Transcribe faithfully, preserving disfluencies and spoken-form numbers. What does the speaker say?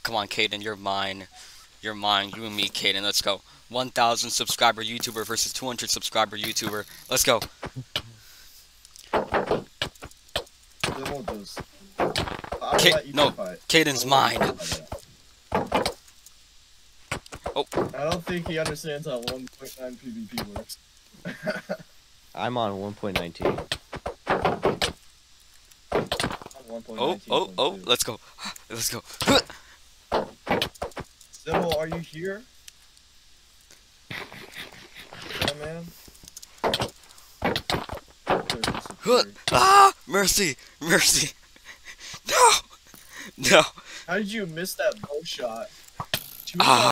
Come on, Kaden, you're mine. You're mine. You and me, Kaden. Let's go. one thousand subscriber YouTuber versus two hundred subscriber YouTuber. Let's go. They won't just. I'll Ka let you no, fight. Kaden's mine. Oh. I don't think he understands how one point nine PvP works. I'm on one point nineteen. Oh, oh, oh, let's go. Let's go. Sybil, are you here? Yeah, man. Ah! Mercy! Mercy! No! No! How did you miss that bow shot? Two Ah!